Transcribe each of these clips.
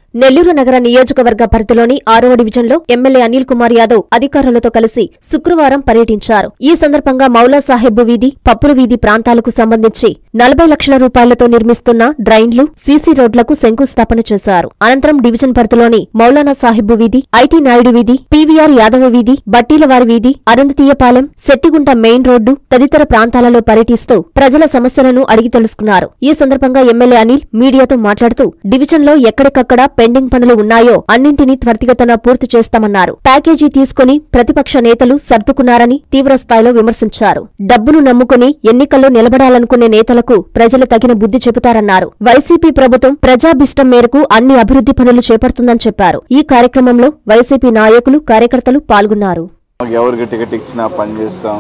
నెల్లూరు నగర నియోజకవర్గ పరిధిలోని 6వ డివిజన్లో ఎమ్మెల్యే అనిల్ కుమార్ యాదవ్ అధికారులతో కలిసి శుక్రవారం పర్యటించారు. ఈ సందర్భంగా మౌలా సాహెబ్ వీధి, పప్పుల వీధి ప్రాంతాలకు సంబంధించి 40 లక్షల రూపాయలతో నిర్మిస్తున్న డ్రైన్లు, సీసీ రోడ్లకు శంకుస్థాపన చేశారు. అనంతరం డివిజన్ పరిధిలోని మౌలానా సాహెబ్ వీధి, ఐటీ నాయుడు వీధి, పీవీఆర్ యాదవ వీధి, బట్టీలవారి వీధి, అరుంధతీయపాలెం, శెట్టిగుంట మెయిన్ రోడ్డు తదితర ప్రాంతాలలో పర్యటిస్తూ ప్రజల సమస్యలను అడిగి తెలుసుకున్నారు. ఈ సందర్భంగా ఎమ్మెల్యే అనిల్ మీడియాతో మాట్లాడుతూ డివిజన్లో ఎక్కడికక్కడ పెండింగ్ పనులు ఉన్నాయో అన్నింటినీ త్వరితగతిన పూర్తి చేస్తామన్నారు. ప్యాకేజీ తీసుకుని ప్రతిపక్ష నేతలు సర్దుకున్నారని తీవ్రస్థాయిలో విమర్శించారు. డబ్బును నమ్ముకుని ఎన్నికల్లో నిలబడాలనుకునే నేతలకు ప్రజలు తగిన బుద్ధి చెబుతారన్నారు. వైసీపీ ప్రభుత్వం ప్రజాభిష్టం మేరకు అన్ని అభివృద్ధి పనులు చేపడుతుందని చెప్పారు. ఈ కార్యక్రమంలో వైసీపీ నాయకులు, కార్యకర్తలు పాల్గొన్నారు. ఎవరికి టికెట్ ఇచ్చినా పని చేస్తాం,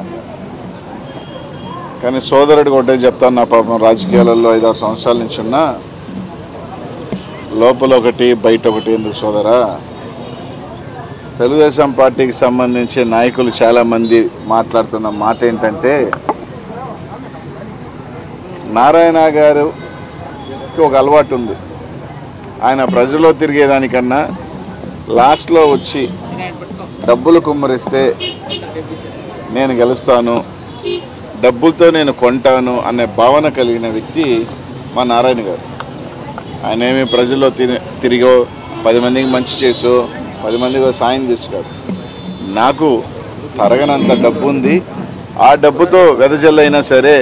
కానీ సోదరుడికి ఒకటే చెప్తాను. నా పాపం రాజకీయాలలో 5-6 సంవత్సరాల నుంచి ఉన్నా, లోపల ఒకటి బయట ఒకటి ఎందుకు సోదరా? తెలుగుదేశం పార్టీకి సంబంధించి నాయకులు చాలామంది మాట్లాడుతున్న మాట ఏంటంటే, నారాయణ గారికి ఒక అలవాటు ఉంది. ఆయన ప్రజల్లో తిరిగేదానికన్నా లాస్ట్లో వచ్చి డబ్బులు కుమ్మరిస్తే నేను గెలుస్తాను, డబ్బులతో నేను కొంటాను అనే భావన కలిగిన వ్యక్తి మా నారాయణ గారు. ఆయన ఏమి ప్రజల్లో తిరిగో 10 మందికి మంచి చేసో 10 మందికి సాయం చేసాడు. నాకు తరగనంత డబ్బు ఉంది. ఆ డబ్బుతో వెదజల్లైనా సరే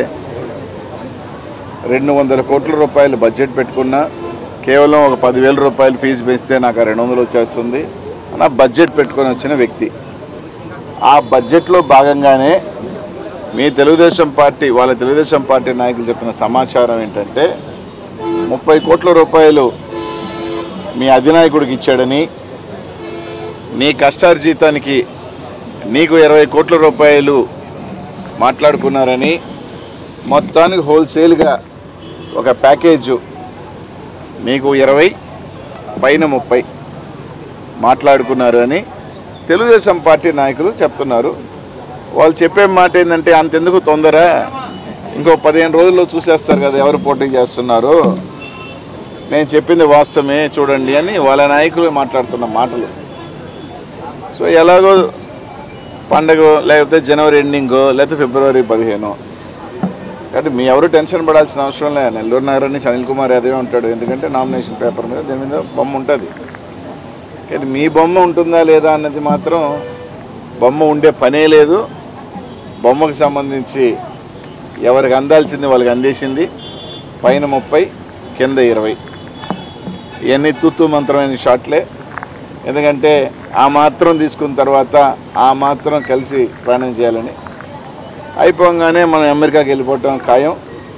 200 కోట్ల రూపాయలు బడ్జెట్ పెట్టుకున్నా, కేవలం ఒక 10,000 రూపాయలు ఫీజు వేస్తే నాకు 200 వచ్చేస్తుంది అన్న బడ్జెట్ పెట్టుకొని వచ్చిన వ్యక్తి. ఆ బడ్జెట్లో భాగంగానే మీ తెలుగుదేశం పార్టీ నాయకులు చెప్పిన సమాచారం ఏంటంటే 30 కోట్ల రూపాయలు మీ అధినాయకుడికి ఇచ్చాడని, నీ కష్టార్జితానికి నీకు 20 కోట్ల రూపాయలు మాట్లాడుకున్నారని, మొత్తానికి హోల్సేల్గా ఒక ప్యాకేజు మీకు 20 పైన 30 మాట్లాడుకున్నారు అని తెలుగుదేశం పార్టీ నాయకులు చెప్తున్నారు. వాళ్ళు చెప్పే మాట ఏంటంటే, అంతెందుకు తొందర, ఇంకో 15 రోజుల్లో చూసేస్తారు కదా ఎవరు పోటీ చేస్తున్నారు, నేను చెప్పింది వాస్తవమే చూడండి అని వాళ్ళ నాయకులు మాట్లాడుతున్న మాటలు. సో ఎలాగో పండగ, లేకపోతే జనవరి ఎండింగో, లేకపోతే ఫిబ్రవరి 15, కాబట్టి మీ ఎవరు టెన్షన్ పడాల్సిన అవసరం లేదు. నెల్లూరు నగరం నుంచి అనిల్ కుమార్ యాదవ్ ఉంటాడు. ఎందుకంటే నామినేషన్ పేపర్ మీద దీని మీద బొమ్మ ఉంటుంది. కానీ మీ బొమ్మ ఉంటుందా లేదా అన్నది మాత్రం, బొమ్మ ఉండే పనే లేదు. బొమ్మకు సంబంధించి ఎవరికి అందాల్సింది వాళ్ళకి అందేసింది. పైన 30, కింద 20. ఇవన్నీ తూతూ మంత్రమైన షాట్లే. ఎందుకంటే ఆ మాత్రం తీసుకున్న తర్వాత ఆ మాత్రం కలిసి ప్రయాణం చేయాలని, అయిపోగానే మనం అమెరికాకి వెళ్ళిపోవటం ఖాయం.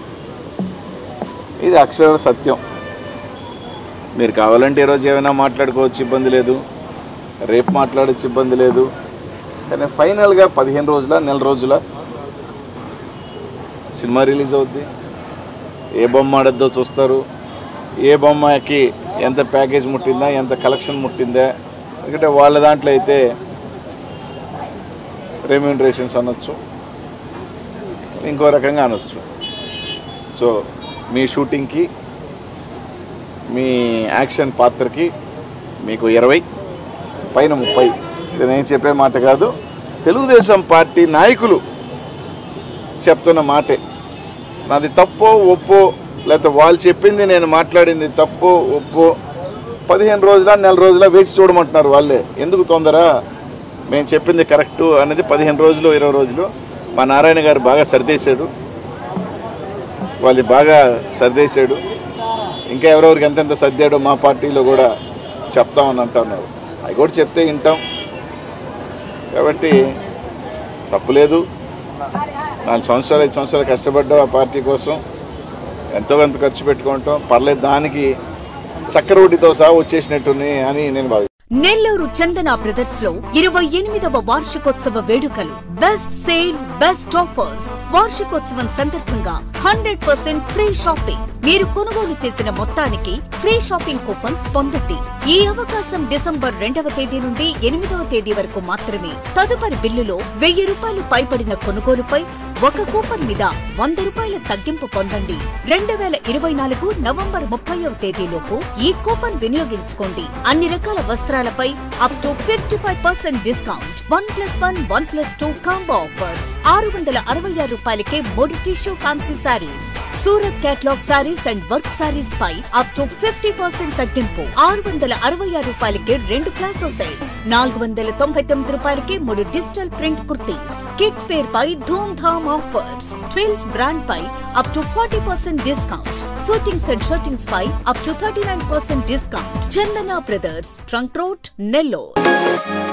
ఇది అక్షర సత్యం. మీరు కావాలంటే ఈరోజు ఏమైనా మాట్లాడుకోవచ్చు, ఇబ్బంది లేదు. రేపు మాట్లాడచ్చు, ఇబ్బంది లేదు. కానీ ఫైనల్గా 15 రోజుల, నెల రోజుల సినిమా రిలీజ్ అవుద్ది. ఏ బొమ్మ ఆడద్దో చూస్తారు. ఏ బొమ్మకి ఎంత ప్యాకేజ్ ముట్టిందా, ఎంత కలెక్షన్ ముట్టిందా. ఎందుకంటే వాళ్ళ దాంట్లో అయితే రెమ్యూనరేషన్స్ అనొచ్చు, ఇంకో రకంగా అనొచ్చు. సో మీ షూటింగ్కి, మీ యాక్షన్ పాత్రకి మీకు 20 పైన 30. ఇది నేను చెప్పే మాట కాదు, తెలుగుదేశం పార్టీ నాయకులు చెప్తున్న మాటే. నాది తప్పో ఒప్పో, లేకపోతే వాళ్ళు చెప్పింది నేను మాట్లాడింది తప్పో ఒప్పో 15 రోజుల, నెల రోజుల వేసి చూడమంటున్నారు వాళ్ళే. ఎందుకు తొందర, మేము చెప్పింది కరెక్టు అనేది 15 రోజులు, 20 రోజులు. మా నారాయణ గారు బాగా సర్దేశాడు, వాళ్ళు బాగా సర్దేశాడు. ఇంకా ఎవరెవరికి ఎంతెంత సర్దాడో మా పార్టీలో కూడా చెప్తామని అంటున్నారు. అవి కూడా చెప్తే వింటాం. కాబట్టి తప్పులేదు. 4 సంవత్సరాలు 5 సంవత్సరాలు కష్టపడ్డాం ఆ పార్టీ కోసం, ఎంతో కొంత ఖర్చు పెట్టుకుంటాం, పర్లేదు. దానికి చక్రవడ్డీతో సహా వచ్చేసినట్టుంది అని నేను భావిస్తాను. నెల్లూరు చందన బ్రదర్స్ లో 28వ వార్షికోత్సవ వేడుకలు. Best sale, best offers. వార్షికోత్సవం సందర్భంగా 100% ఫ్రీ షాపింగ్. మీరు కొనుగోలు చేసిన మొత్తానికి ఫ్రీ షాపింగ్ కూపన్స్ పొందండి. ఈ అవకాశం డిసెంబర్ 2వ తేదీ నుండి 8వ తేదీ వరకు మాత్రమే. తదుపరి బిల్లులో 1000 రూపాయలు పైబడిన కొనుగోలుపై ఒక కూపన్ మీద 100 రూపాయల తగ్గింపు పొందండి. 2024 నవంబర్ 30వ తేదీలోపు ఈ కూపన్ వినియోగించుకోండి. అన్ని రకాల వస్త్రాలపై up to 55% discount. 1+1, 1+2 combo offers. 666 రూపాయలకే 3 tissue fancy sarees. Surat catalogue sarees and work sarees పై అప్ టు 50% తగ్గింపు. 666 రూపాయలకే 2 ప్లాసో సెట్స్. 499 రూపాయలకే 3 digital print kurtis. Kids wear పై ధూమ్ ధామ్ ఆఫర్స్. ట్విల్స్ బ్రాండ్ పై up to 40% discount. Suitings and shirtings పై up to 39% discount. Chandana brothers, trunk road, Nellore.